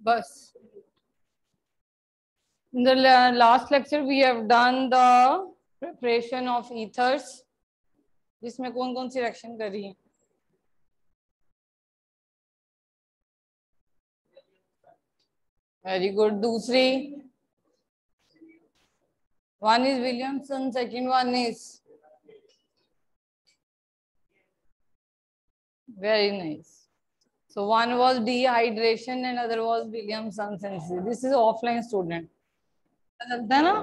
बस in the last lecture we have done the preparation of ethers, जिसमें कौन कौन सी रिएक्शन कर रही है? Very good. दूसरी, one is Williamson, second one is very nice. So one was dehydration and other was Williamson synthesis. This is offline student. चलता है ना?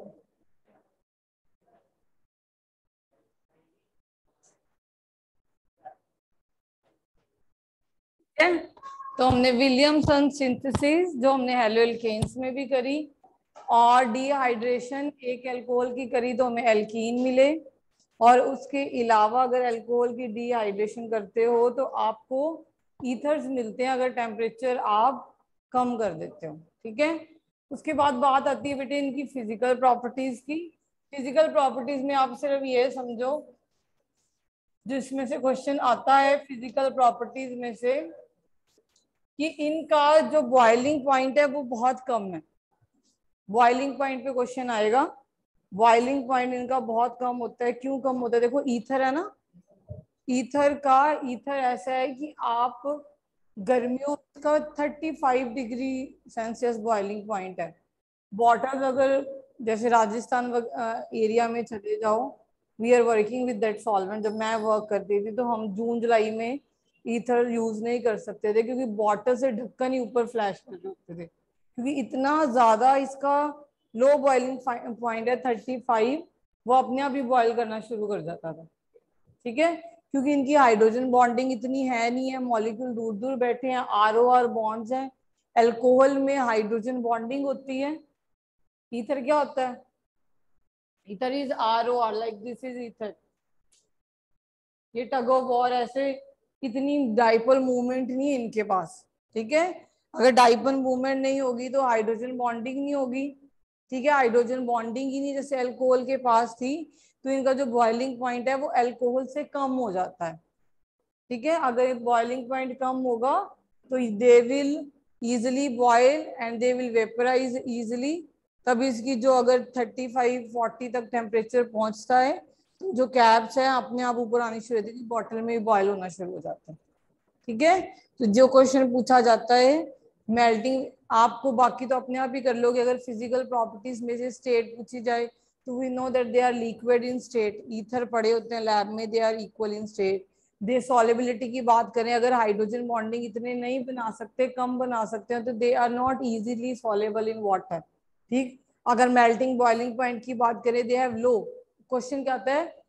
तो हमने विलियमसन सिंथेसिस जो हमने हेलोएल्केन्स में भी करी और डिहाइड्रेशन एक अल्कोहल की करी तो हमें एल्कीन मिले, और उसके अलावा अगर अल्कोहल की डिहाइड्रेशन करते हो तो आपको ईथर्स मिलते हैं अगर टेम्परेचर आप कम कर देते हो. ठीक है. उसके बाद बात आती है बेटे इनकी फिजिकल प्रॉपर्टीज की. फिजिकल प्रॉपर्टीज में आप सिर्फ ये समझो, जिसमें से क्वेश्चन आता है फिजिकल प्रॉपर्टीज में से, कि इनका जो बॉइलिंग पॉइंट है वो बहुत कम है. बॉइलिंग पॉइंट पे क्वेश्चन आएगा. बॉइलिंग पॉइंट इनका बहुत कम होता है. क्यों कम होता है? देखो ईथर है ना, ईथर ऐसा है कि आप गर्मियों का 35 डिग्री सेल्सियस बॉइलिंग पॉइंट है. वाटर अगर जैसे राजस्थान एरिया में चले जाओ, we are working with that solvent. जब मैं वर्क करती थी तो हम जून जुलाई में ईथर यूज नहीं कर सकते थे क्योंकि बॉटल से ढक्कन ही ऊपर फ्लैश कर देते थे, क्योंकि इतना ज्यादा इसका लो बॉइलिंग पॉइंट है 35. वो अपने आप ही बॉइल करना शुरू कर जाता था. ठीक है. क्योंकि इनकी हाइड्रोजन बॉन्डिंग इतनी है नहीं है, मॉलिक्यूल दूर दूर बैठे हैं, ROR बॉन्ड्स हैं. अल्कोहल में हाइड्रोजन बॉन्डिंग होती है. ईथर क्या होता है? Ether is ROR, like this is ether. ये टग ऑफ वॉर, ऐसे इतनी डाइपोल मूवमेंट नहीं है इनके पास. ठीक है. अगर डाइपोल मूवमेंट नहीं होगी तो हाइड्रोजन बॉन्डिंग नहीं होगी. ठीक है. हाइड्रोजन बॉन्डिंग ही नहीं जैसे अल्कोहल के पास थी, तो इनका जो बॉइलिंग पॉइंट है वो अल्कोहल से कम हो जाता है. ठीक है. अगर बॉइलिंग पॉइंट कम होगा तो they will easily boil and they will vaporise easily. तभी इसकी जो अगर 35-40 तक टेम्परेचर पहुंचता है तो जो कैप्स है अपने आप ऊपर आनी शुरू होती है, बॉटल में बॉयल होना शुरू हो जाता है. ठीक है. तो जो क्वेश्चन पूछा जाता है मेल्टिंग, आपको बाकी तो अपने आप ही कर लोगे. अगर फिजिकल प्रॉपर्टीज में से स्टेट पूछी जाए तो we know that they are liquid in state. Ether पड़े होते हैं लैब में, they are equal in state. The solubility की बात करें, अगर हाइड्रोजन बॉन्डिंग इतने नहीं बना सकते, कम बना सकते हैं, तो they are not easily soluble in water. ठीक. अगर मेल्टिंग बॉइलिंग पॉइंट की बात करें, दे हैव लो. क्वेश्चन क्या आता है?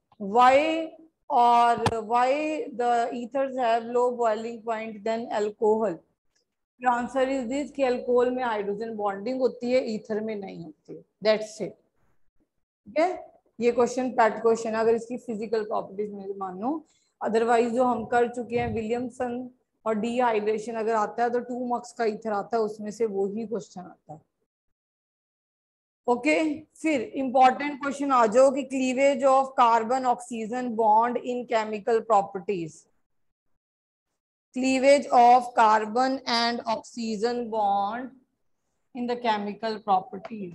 why the ethers have low boiling point than alcohol? Answer is this कि अल्कोहल में हाइड्रोजन बॉन्डिंग होती है, ईथर में नहीं होती है. That's it. ठीक है. ये क्वेश्चन पैट क्वेश्चन अगर इसकी फिजिकल प्रॉपर्टीज में मानो. अदरवाइज जो हम कर चुके हैं विलियमसन और डिहाइड्रेशन अगर आता है तो 2 मार्क्स का ईथर आता है, उसमें से वो ही क्वेश्चन आता है. ओके. फिर इंपॉर्टेंट क्वेश्चन आ जाओ कि cleavage of carbon oxygen bond in chemical properties. cleavage of carbon and oxygen bond in the chemical properties.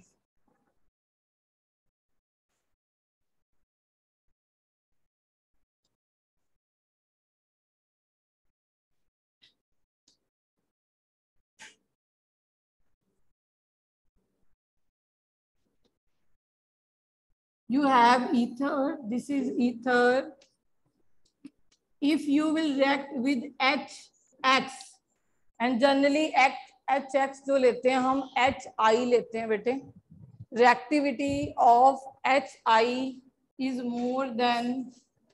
You have ether. This is ether. If you will react with HX and generally HX जो लेते हैं हम HI लेते हैं बेटे. Reactivity of HI is more than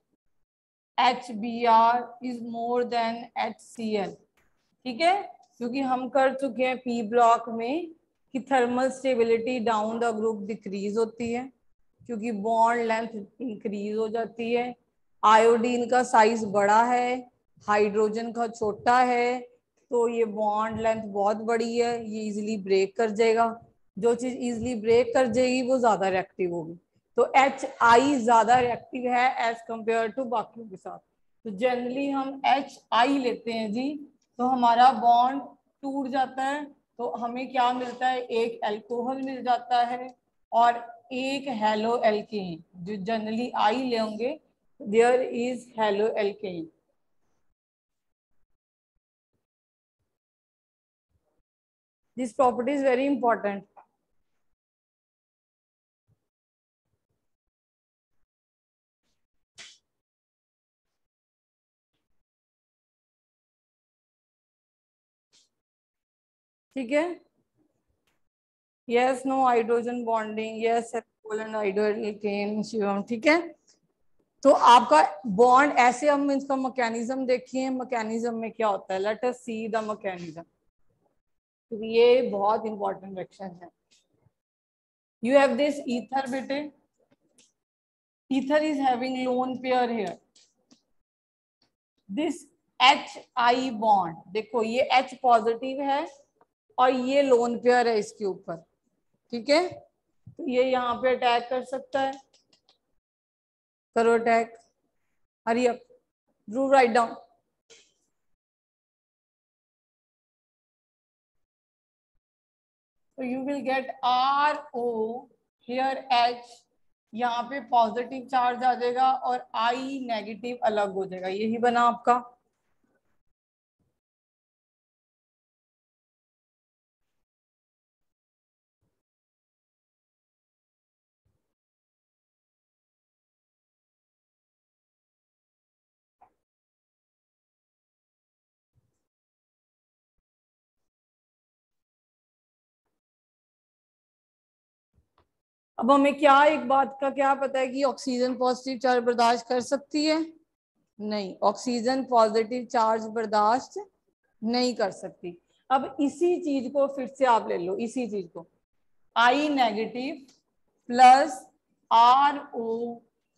HBr is more than HCl. ठीक है. क्योंकि हम कर चुके हैं P ब्लॉक में कि thermal stability down the group decreases होती है क्योंकि बॉन्ड लेंथ इंक्रीज हो जाती है. आयोडीन का साइज बड़ा है, हाइड्रोजन का छोटा है, तो ये बॉन्ड लेंथ बहुत बड़ी है, ये इजीली ब्रेक कर जाएगा. जो चीज इजीली ब्रेक कर जाएगी वो ज्यादा रिएक्टिव होगी. तो HI ज्यादा रिएक्टिव है एज कंपेयर टू बाकियों के साथ. तो जनरली हम HI लेते हैं जी, तो हमारा बॉन्ड टूट जाता है तो हमें क्या मिलता है, एक एल्कोहल मिल जाता है और एक हेलो एल्केन, जो जनरली आई लेंगे, there is halo alkane. This property is very important. ठीक है, yes, no hydrogen bonding, yes colon hydrogen Shivam. ठीक है, तो आपका बॉन्ड ऐसे, हम इसका मैकेनिज्म देखिए, मैकेनिज्म में क्या होता है, let us see the mechanism. तो ये बहुत इंपॉर्टेंट रिएक्शन है। यू हैव दिस ईथर बेटे, ether is having lone pair here, this H I bond, देखो ये एच पॉजिटिव है और ये लोन पेयर है इसके ऊपर। ठीक है, तो ये यहाँ पे अटैक कर सकता है, करो attack, hurry up, draw write down. तो you will get R O here H, यहाँ पे पॉजिटिव चार्ज आ जाएगा और आई नेगेटिव अलग हो जाएगा, यही बना आपका। अब हमें क्या, एक बात का क्या पता है कि ऑक्सीजन पॉजिटिव चार्ज बर्दाश्त कर सकती है? नहीं, ऑक्सीजन पॉजिटिव चार्ज बर्दाश्त नहीं कर सकती। अब इसी चीज को फिर से आप ले लो, इसी चीज को, I negative plus R O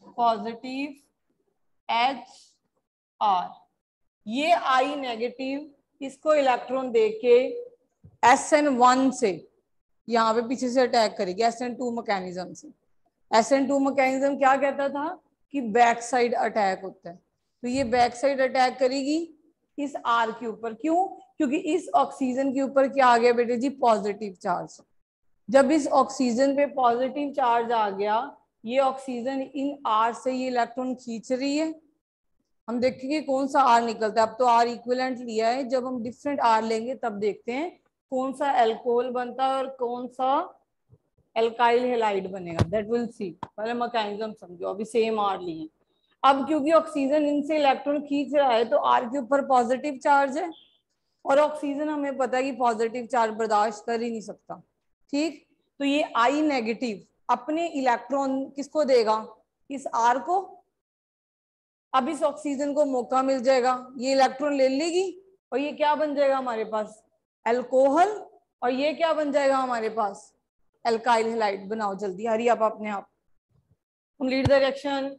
positive H R, ये आई नेगेटिव इसको इलेक्ट्रॉन देके SN1 से यहाँ पे पीछे से अटैक करेगी, SN2 मैकेनिज्म से। SN2 मैकेनिज्म क्या कहता था कि बैक साइड अटैक होता है, तो ये बैक साइड अटैक करेगी इस आर के ऊपर। क्यों? क्योंकि इस ऑक्सीजन के ऊपर क्या आ गया बेटे जी, पॉजिटिव चार्ज। जब इस ऑक्सीजन पे पॉजिटिव चार्ज आ गया, ये ऑक्सीजन इन आर से ये इलेक्ट्रॉन खींच रही है। हम देखेंगे कौन सा आर निकलता है, अब तो आर इक्विवेलेंट लिया है, जब हम डिफरेंट आर लेंगे तब देखते हैं कौन सा एल्कोहल बनता है और कौन सा एल्काइल हेलाइड बनेगा, दैट विल सी। पहले मैकेनिज्म समझो, अभी सेम आर लिए। अब क्योंकि ऑक्सीजन इनसे इलेक्ट्रॉन खींच रहा है तो आर के ऊपर पॉजिटिव चार्ज है, और ऑक्सीजन हमें पता है कि पॉजिटिव चार्ज बर्दाश्त कर ही नहीं सकता। ठीक, तो ये आई नेगेटिव अपने इलेक्ट्रॉन किसको देगा, इस आर को। अब इस ऑक्सीजन को मौका मिल जाएगा, ये इलेक्ट्रॉन ले लेगी और ये क्या बन जाएगा हमारे पास, एल्कोहल, और ये क्या बन जाएगा हमारे पास, एल्काइल हैलाइड। बनाओ जल्दी, हरी आप अपने आप, कंप्लीट द रिएक्शन।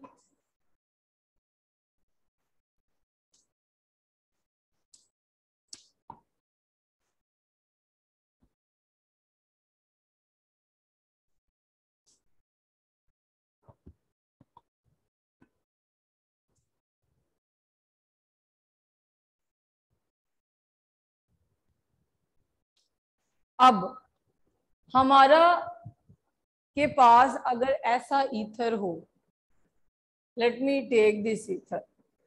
अब हमारा के पास अगर ऐसा ईथर हो, let me take this ether,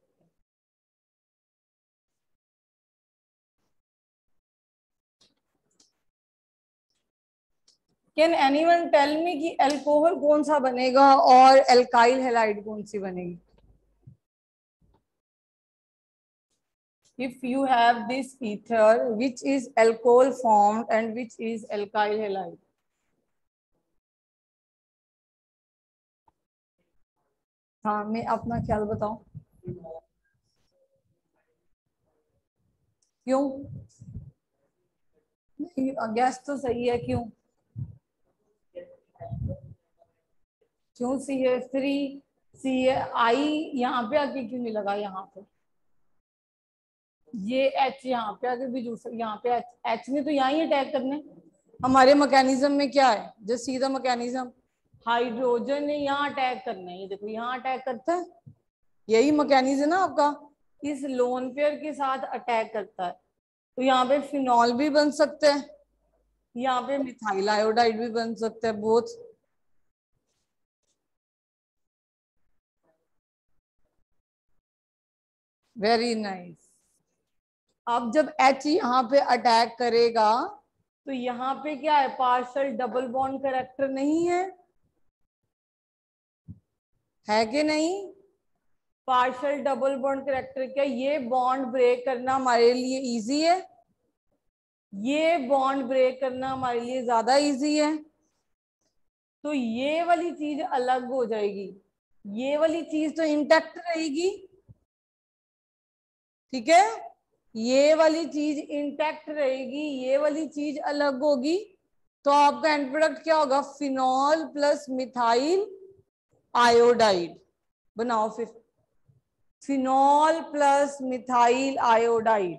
can anyone tell me कि अल्कोहल कौन सा बनेगा और एल्काइल हैलाइड कौन सी बनेगी? If you have this ether which is alcohol formed and which is alkyl halide, हाँ मैं अपना ख्याल बताऊं, क्यों? गैस तो सही है, क्यों? क्यों CH3, सी आई यहाँ पे आके क्यों नहीं लगा, यहाँ पे ये H यहाँ पे आके भी जुड़ सकता, यहाँ पे H ने तो यहाँ ही अटैक करने। हमारे मैकेनिज्म में क्या है, जो सीधा मैकेनिज्म, हाइड्रोजन ने यहाँ अटैक करना है, ये देखो यहाँ अटैक करता है, यही मैकेनिज्म है ना आपका, इस लोन पेयर के साथ अटैक करता है। तो यहाँ पे फिनॉल भी बन सकता है, यहाँ पे मिथाइल आयोडाइड भी बन सकता है बोथ। Very nice. अब जब H यहाँ पे अटैक करेगा तो यहाँ पे क्या है, पार्शियल डबल बॉन्ड करेक्टर नहीं है कि नहीं? पार्शियल डबल बॉन्ड करेक्टर क्या, ये बॉन्ड ब्रेक करना हमारे लिए इजी है, ये बॉन्ड ब्रेक करना हमारे लिए ज्यादा इजी है। तो ये वाली चीज अलग हो जाएगी, ये वाली चीज तो इंटैक्ट रहेगी, ठीक है, ये वाली चीज इंटैक्ट रहेगी, ये वाली चीज अलग होगी। तो आपका एंड प्रोडक्ट क्या होगा, फिनॉल प्लस मिथाइल आयोडाइड। बनाओ फिर, फिनॉल प्लस मिथाइल आयोडाइड।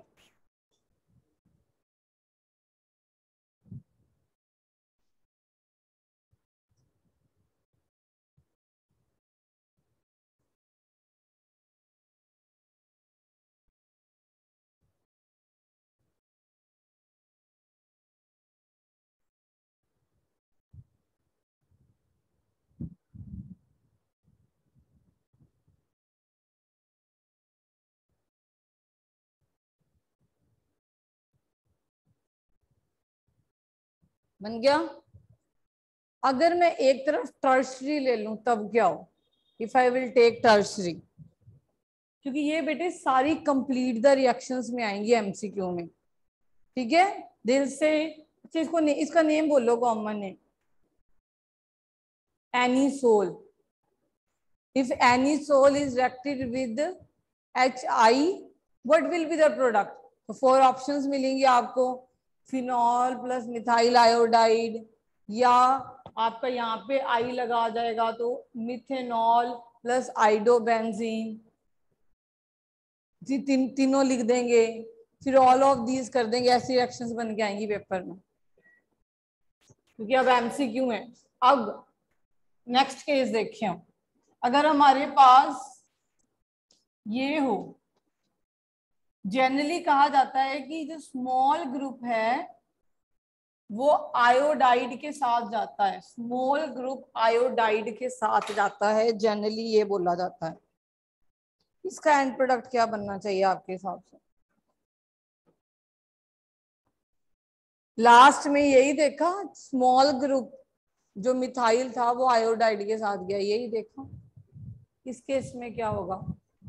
बन गया। अगर मैं एक तरफ टर्शरी ले लूं तब क्या हो, if I will take tertiary, क्योंकि ये बेटे सारी कंप्लीट द रिएक्शंस में आएंगी एमसीक्यू में, ठीक है। दिल से अच्छा, इसका नेम बोलो, common name anisole. If anisole is reacted with HI, what will be the product? तो 4 ऑप्शंस मिलेंगे आपको, फिनॉल प्लस मिथाइल आयोडाइड, या आपका यहाँ पे आई लगा जाएगा तो मिथेनॉल प्लस आइडोबेंजीन, जी तीनों लिख देंगे, फिर ऑल ऑफ दीज कर देंगे, ऐसी रिएक्शंस बन के आएंगी पेपर में, क्योंकि अब एमसीक्यू है। अब नेक्स्ट केस देखें हम, अगर हमारे पास ये हो, जनरली कहा जाता है कि जो स्मॉल ग्रुप है वो आयोडाइड के साथ जाता है, स्मॉल ग्रुप आयोडाइड के साथ जाता है, जनरली ये बोला जाता है। इसका एंड प्रोडक्ट क्या बनना चाहिए आपके हिसाब से? लास्ट में यही देखा, स्मॉल ग्रुप जो मिथाइल था वो आयोडाइड के साथ गया, यही देखा। इस केस में क्या होगा?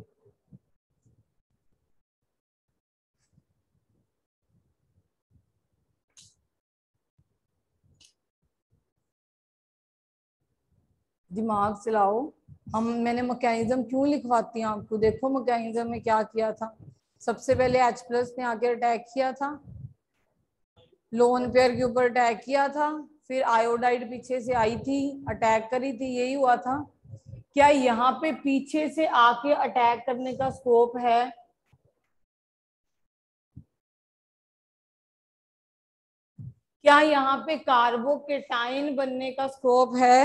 दिमाग चलाओ। मैंने मैकेनिज्म क्यों लिखवाती हूँ आपको, देखो मैकेनिज्म में क्या किया था। सबसे पहले H+ ने आके अटैक किया था, लोन पेयर के ऊपर अटैक किया था, फिर आयोडाइड पीछे से आई थी, अटैक करी थी, यही हुआ था। क्या यहाँ पे पीछे से आके अटैक करने का स्कोप है? क्या यहाँ पे कार्बोकेटाइन बनने का स्कोप है?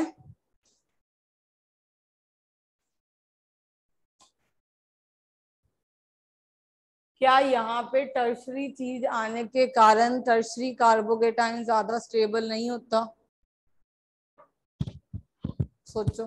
क्या यहाँ पे टर्शरी चीज आने के कारण टर्शरी कार्बोकेटाइन ज्यादा स्टेबल नहीं होता? सोचो,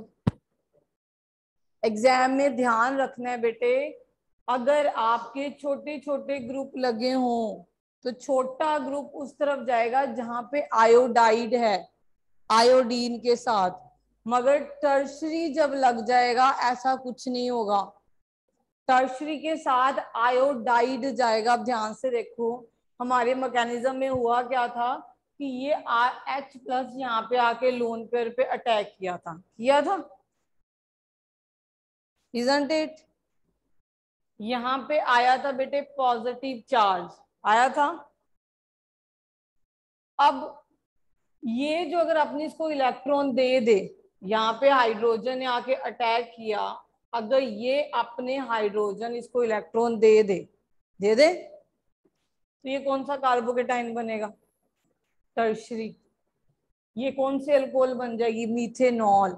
एग्जाम में ध्यान रखना है बेटे, अगर आपके छोटे छोटे ग्रुप लगे हों तो छोटा ग्रुप उस तरफ जाएगा जहां पे आयोडाइड है, आयोडीन के साथ, मगर टर्शरी जब लग जाएगा ऐसा कुछ नहीं होगा, टर्शरी के साथ आयोडाइड जाएगा। अब ध्यान से देखो, हमारे मैकेनिज्म में हुआ क्या था कि ये H+ यहाँ पे आके लोन पेयर पे अटैक किया था, इजंट इट? यहाँ पे आया था बेटे पॉजिटिव चार्ज, आया था। अब ये जो अगर अपनी इसको इलेक्ट्रॉन दे यहाँ पे हाइड्रोजन ने आके अटैक किया, अगर ये अपने हाइड्रोजन इसको इलेक्ट्रॉन दे दे तो ये कौन सा कार्बोकेटाइन बनेगा? टर्शरी। ये कौन सी अल्कोहल बन जाएगी? Methanol,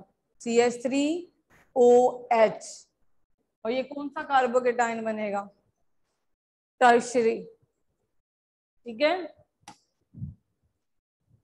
CH3OH। और ये कौन सा कार्बोकेटाइन बनेगा? टर्शरी, ठीक है।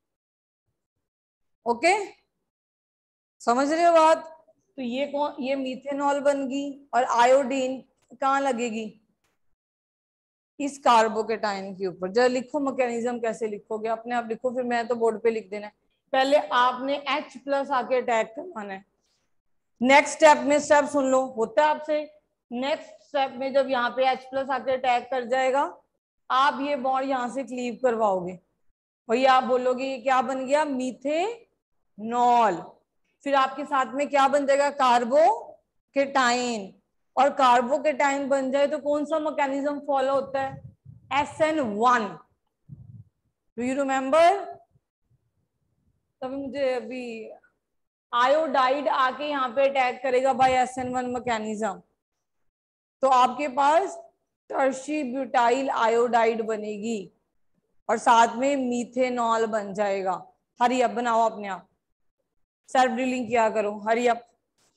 ओके, समझ रहे हो बात? तो ये कौन, ये मीथेनॉल बन गई और आयोडीन कहाँ लगेगी? इस कार्बोकेटाइन के ऊपर। जरा लिखो मैकेनिज्म, कैसे लिखोगे? अपने आप लिखो, फिर मैं तो बोर्ड पे लिख देना है। पहले आपने H प्लस आके अटैक करवाना है। नेक्स्ट स्टेप में, स्टेप सुन लो, होता है आपसे। नेक्स्ट स्टेप में जब यहाँ पे H प्लस आके अटैक कर जाएगा, आप ये बॉन्ड यहाँ से क्लीव करवाओगे। वही आप बोलोगे ये क्या बन गया? मीथेनॉल। फिर आपके साथ में क्या बन जाएगा? कार्बोकेटाइन। और कार्बोकेटाइन बन जाए तो कौन सा मैकेनिज्म फॉलो होता है? SN1। Do you remember? तभी मुझे अभी आयोडाइड आके यहाँ पे अटैक करेगा बाय SN1 मैकेनिज्म, तो आपके पास टर्शी ब्यूटाइल आयोडाइड बनेगी और साथ में मीथेनॉल बन जाएगा। हरी अप बनाओ अपने आप, सेल्फ ड्रिलिंग किया करो, हरी अप।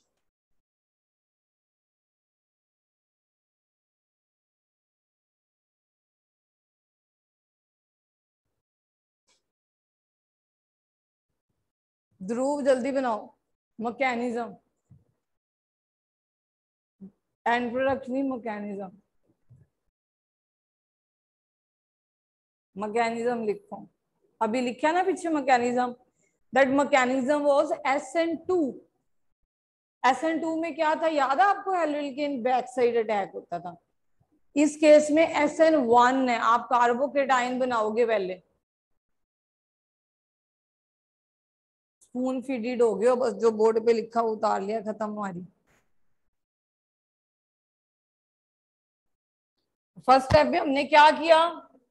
ध्रुव जल्दी बनाओ मैकेनिज्म, एंड प्रोडक्ट नहीं, मैकेनिज्म। मैकेनिज्म लिखो, अभी लिखा ना पीछे mechanism. That mechanism was SN2। SN2 में क्या था याद है आपको? एल्डिल बैक साइड अटैक होता था। इस केस में SN1 है। आप कार्बोकेटाइन बनाओगे पहले, स्पून फीडिड हो गए, बस जो बोर्ड पे लिखा उतार लिया, खत्म हमारी। फर्स्ट स्टेप में हमने क्या किया?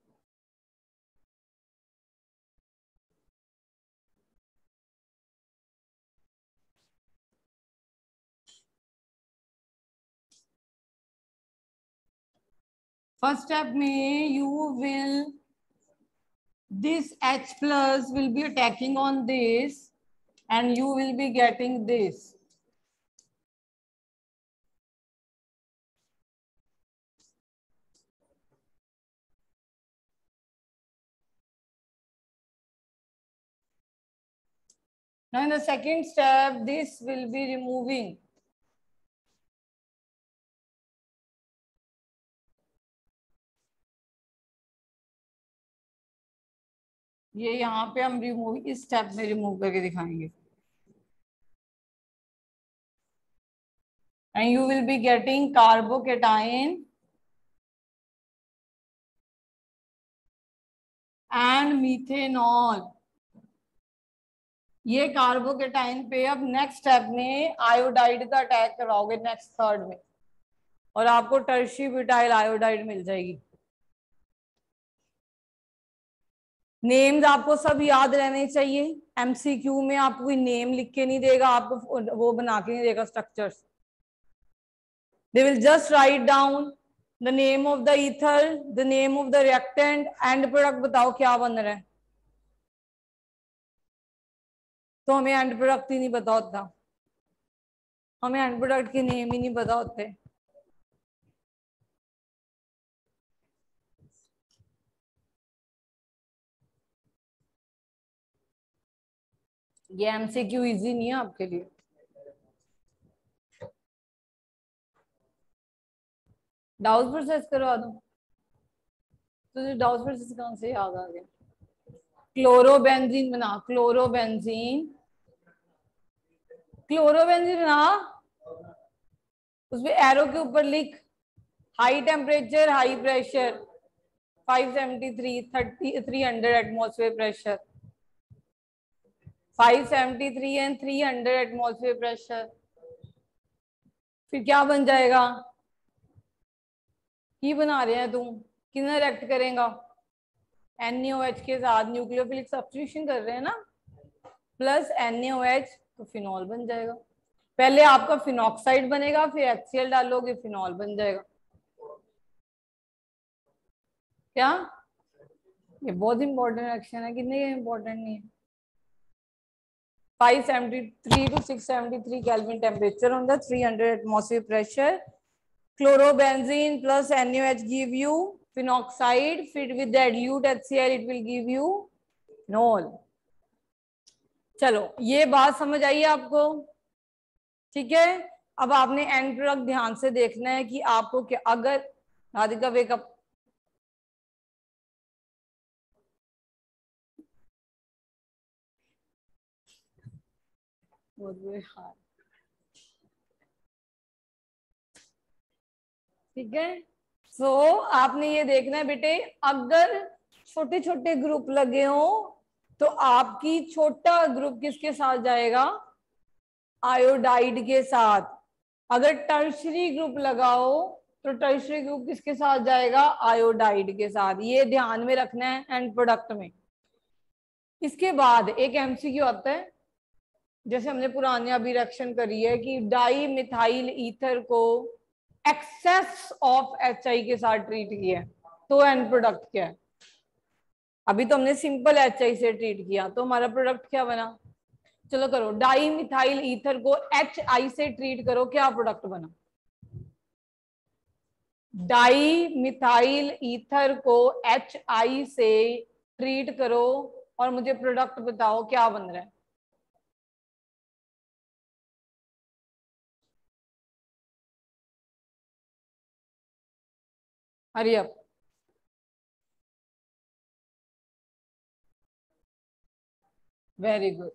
फर्स्ट स्टेप में you will, this H plus will be attacking on this and you will be getting this. Now in the second step, this will be removing. ये यहाँ पे हम रिमूव, इस स्टेप में रिमूव करके दिखाएंगे। And you will be getting carbocation and methanol. ये carbocation पे अब नेक्स्ट स्टेप में आयोडाइड का अटैक कराओगे नेक्स्ट थर्ड में, और आपको टर्शी ब्यूटाइल आयोडाइड मिल जाएगी। नेम्स आपको सब याद रहने चाहिए। MCQ में आपको कोई नेम लिख के नहीं देगा, आपको वो बना के नहीं देगा structures. They will just write down the name of the ether, the name of the reactant, and product बताओ क्या बन रहा है। तो हमें एंड प्रोडक्ट ही नहीं पता होता, हमें एंड प्रोडक्ट के नेम ही नहीं पता होते। ये MCQ इजी नहीं है आपके लिए। डाउट प्रोसेस करवा दो, तुझे डाउट प्रोसेस कौन से याद आ गया? क्लोरोबेंजीन बना, क्लोरोबेंजीन, क्लोरोबेंजीन बना। उसमें एरो के ऊपर लिख high temperature high pressure, 573 300 atmosphere pressure, 573 and 300 atmosphere pressure. फिर क्या बन जाएगा? की बना रहे हैं तुम, कितना रिएक्ट करेगा? NaOH के साथ न्यूक्लियोफिलिक सब्स्टिट्यूशन कर रहे हैं ना, प्लस NaOH, तो फिनॉल बन जाएगा। पहले आपका फिनॉक्साइड बनेगा, फिर HCl डालोगे, फिनॉल बन जाएगा। क्या? ये बहुत इंपॉर्टेंट रिएक्शन है, कितने इंपॉर्टेंट नहीं है। 573 to 673 Kelvin temperature on the 300 atmosphere pressure. Chlorobenzene plus NaOH give you phenoxide, fit with the dilute HCl, it will give you phenol. चलो ये बात समझ आई आपको, ठीक है। अब आपने एंड प्रोडक्ट ध्यान से देखना है कि आपको क्या, अगर राधिका वेकअप, बहुत बुरे हाल, ठीक है। सो आपने ये देखना है बेटे, अगर छोटे छोटे ग्रुप लगे हो तो आपकी छोटा ग्रुप किसके साथ जाएगा, आयोडाइड के साथ। अगर टर्शरी ग्रुप लगाओ तो टर्शरी ग्रुप किसके साथ जाएगा, आयोडाइड के साथ। ये ध्यान में रखना है एंड प्रोडक्ट में। इसके बाद एक एमसीक्यू आता है, जैसे हमने पुराने अभी रिएक्शन करी है कि डाई मिथाइल ईथर को एक्सेस ऑफ HI के साथ ट्रीट किया है, तो एंड प्रोडक्ट क्या है। अभी तो हमने सिंपल HI से ट्रीट किया, तो हमारा प्रोडक्ट क्या बना। चलो करो, डाई मिथाइल ईथर को HI से ट्रीट करो, क्या प्रोडक्ट बना। डाई मिथाइल ईथर को HI से ट्रीट करो और मुझे प्रोडक्ट बताओ क्या बन रहा है। Hurry up. Very good.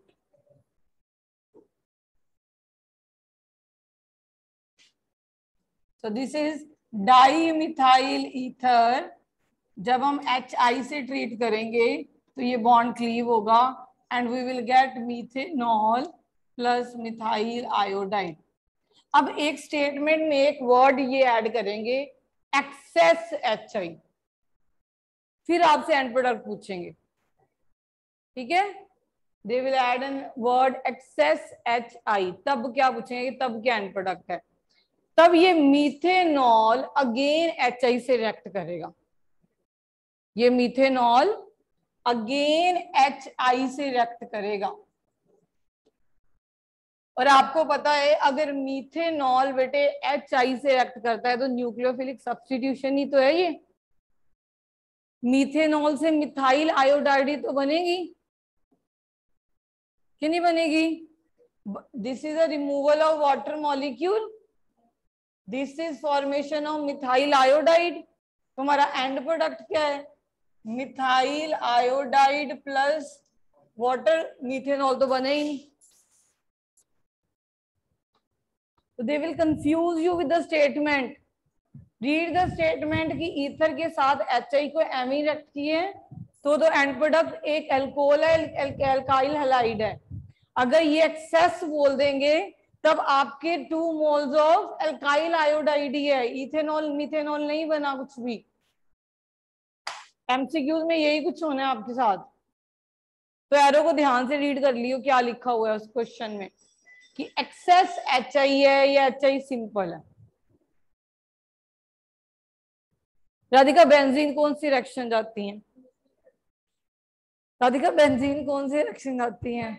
So this is di methyl ether. जब हम HI से ट्रीट करेंगे तो ये बॉन्ड क्लीव होगा and we will get methanol plus methyl iodide. अब एक स्टेटमेंट में एक वर्ड ये ऐड करेंगे, एक्सेस HI। फिर आपसे एंड प्रोडक्ट पूछेंगे, ठीक है। They will add an word excess HI, तब क्या पूछेंगे, तब क्या एंड प्रोडक्ट है। तब ये मीथेनॉल अगेन HI से रिएक्ट करेगा। ये मीथेनॉल अगेन HI से रिएक्ट करेगा। और आपको पता है अगर मीथेनॉल बेटे HI से रिएक्ट करता है तो न्यूक्लियोफिलिक सब्स्टिट्यूशन ही तो है ये। मीथेनॉल से मिथाइल आयोडाइड तो बनेगी कि नहीं बनेगी। This is a removal of water molecule, this is formation of methyl iodide. तुम्हारा एंड प्रोडक्ट क्या है, methyl iodide plus water. Methanol तो बने ही नहीं। तो they will confuse you with the statement. Read the statement कि ईथर के साथ HI को एमी रिएक्ट किए तो एंड प्रोडक्ट एक एल्कोहल है, एल्काइल हैलाइड है। अगर ये एक्सेस बोल देंगे तब आपके 2 मोल्स ऑफ एल्काइल आयोडाइड ही है, इथेनॉल मीथेनॉल नहीं बना कुछ भी। एमसीक्यूज में यही कुछ होना है आपके साथ। तो एरो को ध्यान से रीड कर लियो क्या लिखा हुआ है उस क्वेश्चन में, कि एक्सेस HI है या HI सिंपल है। राधिका बेंजीन कौन सी रिएक्शन जाती है, राधिका बेंजीन कौन सी रिएक्शन जाती है।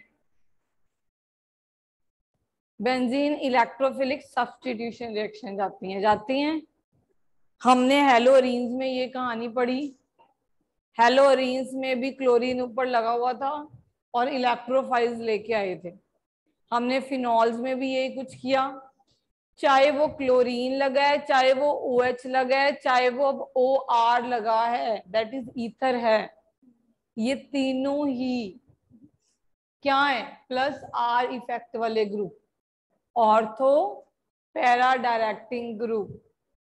बेंजीन इलेक्ट्रोफिलिक सब्स्टिट्यूशन रिएक्शन जाती हैं, जाती हैं। हमने हेलोरीन्स में ये कहानी पढ़ी। हेलोरीन्स में भी क्लोरीन ऊपर लगा हुआ था और इलेक्ट्रोफाइल्स लेके आए थे। हमने फिनॉल्स में भी यही कुछ किया, चाहे वो क्लोरीन लगा है, चाहे वो OH लगा है, चाहे वो अब OR लगा है, दैट इज ईथर है। ये तीनों ही क्या है, प्लस R इफेक्ट वाले group, ortho para directing group.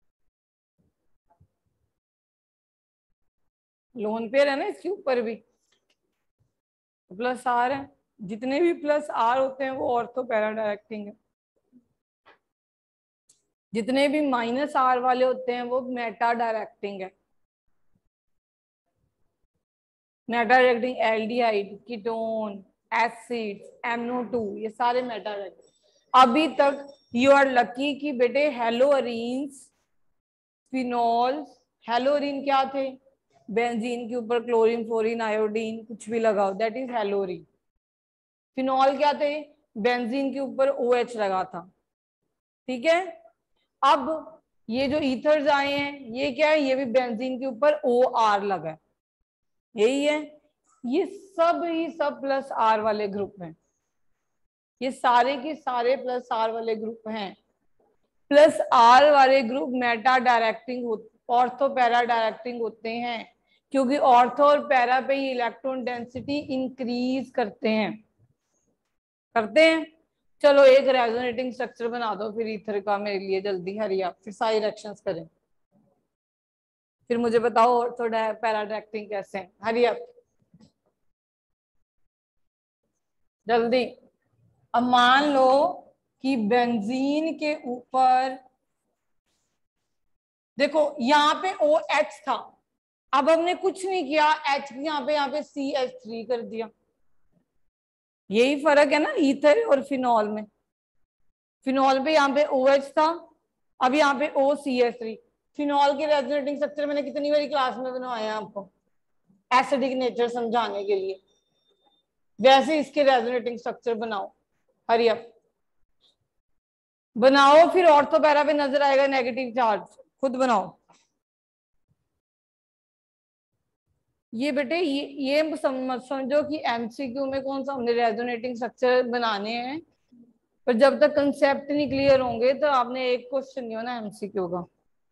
Lone pair है ना इसके ऊपर भी प्लस R है। जितने भी प्लस R होते हैं वो ऑर्थो पैरा डायरेक्टिंग है, जितने भी माइनस R वाले होते हैं वो मेटा डायरेक्टिंग है। Meta directing aldehyde, ketone, acids, MnO2, ये सारे मेटा डायरेक्टिंग। अभी तक यू आर लकी कि बेटे हेलोरीन्स, फिनॉल्स, हेलोरीन क्या थे, बेंजीन के ऊपर क्लोरीन फ्लोरीन आयोडीन कुछ भी लगाओ, दैट इज हेलोरीन। फिनॉल क्या थे, बेंजीन के ऊपर OH लगा था, ठीक है। अब ये जो ईथर्स आए हैं ये क्या है, ये भी बेंजीन के ऊपर OR लगा है, यही है। ये सब ही सब प्लस R वाले ग्रुप में। ये सारे के सारे प्लस आर वाले ग्रुप हैं। प्लस आर वाले group meta directing ortho para directing होते हैं, क्योंकि ऑर्थो और पैरा पे ही इलेक्ट्रॉन डेंसिटी इंक्रीज करते हैं। चलो एक रेजोनेटिंग स्ट्रक्चर बना दो फिर ईथर का मेरे लिए, जल्दी हरी आप, फिर सारी रिएक्शंस करें, फिर मुझे बताओ ऑर्थो पैरा डायरेक्टिंग कैसे है, हरी आप जल्दी। अब मान लो कि बेंजीन के ऊपर देखो यहाँ पे OH था, अब हमने कुछ नहीं किया, H यहाँ पे CH3 कर दिया। यही फर्क है ना ईथर और फिनॉल में। फिनॉल पे यहाँ पे OH था, अब यहाँ पे OCH3। फिनॉल के रेजोनेटिंग स्ट्रक्चर मैंने कितनी बारी क्लास में बनवाया आपको एसिडिक नेचर समझाने के लिए, वैसे इसके रेजोनेटिंग स्ट्रक्चर बनाओ, हरी अप बनाओ, फिर ऑर्थो पैरा पे नजर आएगा नेगेटिव चार्ज, खुद बनाओ। ये बेटे ये समझो कि MCQ में कौन सा हमने रेजोनेटिंग स्ट्रक्चर बनाने हैं, पर जब तक कंसेप्ट नहीं क्लियर होंगे तो आपने एक क्वेश्चन नहीं होना MCQ का।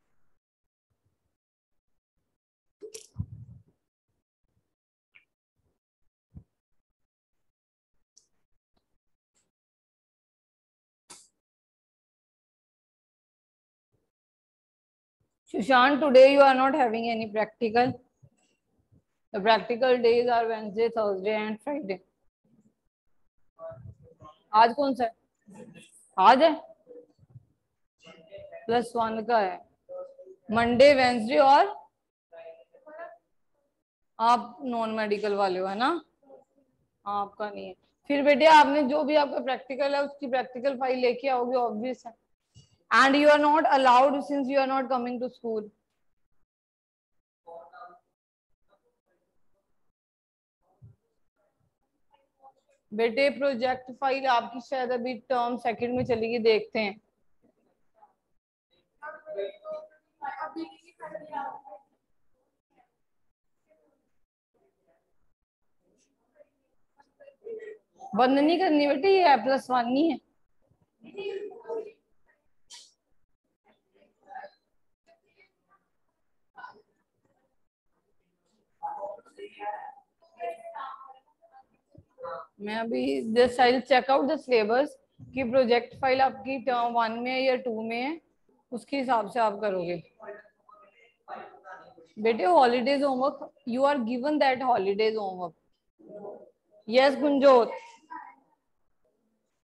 Shushan, today you are not having any practical. The practical days are Wednesday, Thursday and Friday. आज कौन सा है? आज है +1 का है, मंडे वेंसडे और आप नॉन मेडिकल वाले हो है ना, आपका नहीं है। फिर बेटे आपने जो भी आपका प्रैक्टिकल है उसकी प्रैक्टिकल फाइल लेके आओगे, ऑब्वियस है। And you are not allowed since you are not coming to school. बेटे प्रोजेक्ट फाइल आपकी शायद अभी टर्म सेकंड में चलेगी, देखते हैं। बंद नहीं करनी बेटे, ये +1 नहीं है। मैं अभी just I check out the syllabus कि प्रोजेक्ट फाइल आपकी टर्म 1 में है या 2 में है, उसके हिसाब से आप करोगे। बेटे holidays homework, you are given that holidays homework. Yes गुंजोत,